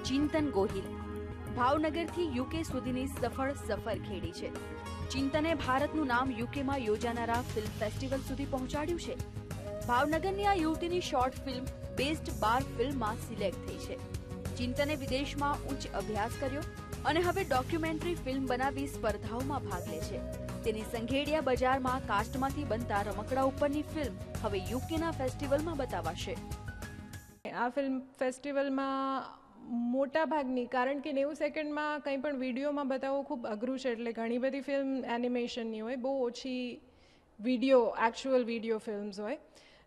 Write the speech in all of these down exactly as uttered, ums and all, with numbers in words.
ચિંતન Gohil ભાવનગરથી UK સુધીની સફળ સફર ખેડી છે. ચિંતને ભારતનું નામ યુકેમાં યોજાનારા ફિલ્મ ફેસ્ટિવલ સુધી પહોંચાડ્યું છે. ભાવનગરની આ યુવતીની શોર્ટ ફિલ્મ બેસ્ટ બાર ફિલ્મમાં સિલેક્ટ થઈ છે. ચિંતને વિદેશમાં ઉચ્ચ અભ્યાસ કર્યો અને હવે ડોક્યુમેન્ટરી ફિલ્મ બનાવી સ્પર્ધાઓમાં ભાગ લે છે. તેની સંઘેડિયા બજારમાં કાસ્ટમાંથી બનતા રમકડા ઉપરની ફિલ્મ હવે યુકેના ફેસ્ટિવલમાં બતાવાશે. આ ફિલ્મ ફેસ્ટિવલમાં મોટા ભાગની, કારણ કે નેવું સેકન્ડમાં કંઈ પણ વિડીયોમાં બતાવવું ખૂબ અઘરું છે, એટલે ઘણી બધી ફિલ્મ એનિમેશનની હોય, બહુ ઓછી વિડીયો એકચ્યુઅલ વિડીયો ફિલ્મ્સ હોય.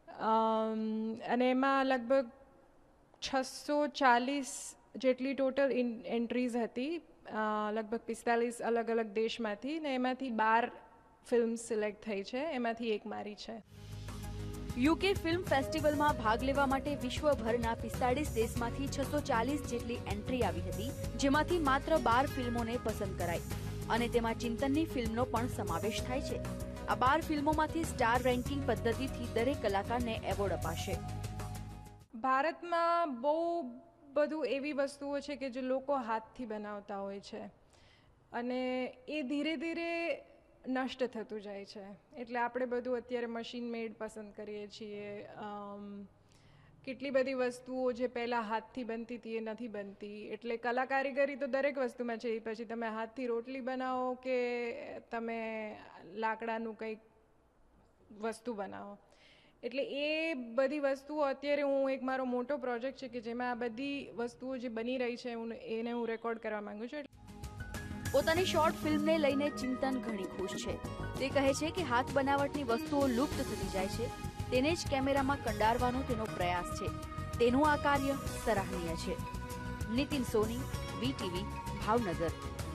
અને એમાં લગભગ છસો ચાલીસ જેટલી ટોટલ એન્ટ્રીઝ હતી, લગભગ પિસ્તાલીસ અલગ અલગ દેશમાંથી, ને એમાંથી બાર ફિલ્મ સિલેક્ટ થઈ છે, એમાંથી એક મારી છે. યુકે ફિલ્મ ફેસ્ટિવલમાં ભાગ લેવા માટે વિશ્વભરના પિસ્તાળીસ દેશમાંથી છસો ચાલીસ જેટલી એન્ટ્રી આવી હતી, જેમાંથી માત્ર બાર ફિલ્મોને પસંદ કરાઈ અને તેમાં ચિંતનની ફિલ્મનો પણ સમાવેશ થાય છે. આ બાર ફિલ્મોમાંથી સ્ટાર રેન્કિંગ પદ્ધતિથી દરેક કલાકારને એવોર્ડ અપાશે. ભારતમાં બહુ બધું એવી વસ્તુઓ છે કે જે લોકો હાથથી બનાવતા હોય છે અને એ ધીરે ધીરે નષ્ટ થતું જાય છે, એટલે આપણે બધું અત્યારે મશીન મેડ પસંદ કરીએ છીએ. કેટલી બધી વસ્તુઓ જે પહેલાં હાથથી બનતી હતી એ નથી બનતી, એટલે કલા કારીગરી તો દરેક વસ્તુમાં છે. પછી તમે હાથથી રોટલી બનાવો કે તમે લાકડાનું કંઈક વસ્તુ બનાવો, એટલે એ બધી વસ્તુઓ અત્યારે હું એક મારો મોટો પ્રોજેક્ટ છે કે જેમાં આ બધી વસ્તુઓ જે બની રહી છે હું એને હું રેકોર્ડ કરવા માંગુ છું. પોતાની શોર્ટ ફિલ્મને લઈને ચિંતન ઘણી ખુશ છે. તે કહે છે કે હાથ બનાવટની વસ્તુઓ લુપ્ત થતી જાય છે, તેને જ કેમેરામાં કંડારવાનો તેનો પ્રયાસ છે. તેનું આ કાર્ય સરાહનીય છે. નીતિન સોની, વીટીવી, ભાવનગર.